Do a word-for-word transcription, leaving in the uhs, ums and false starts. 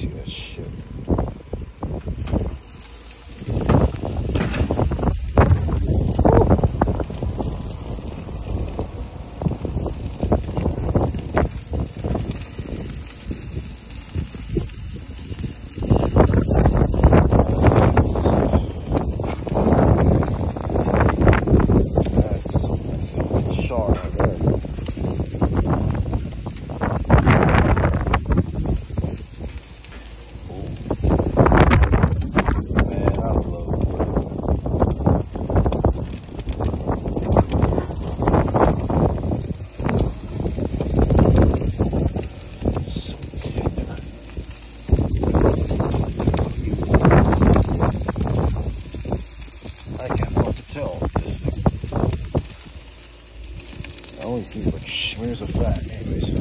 see that shit. All he sees like sh where's the fat, anyways.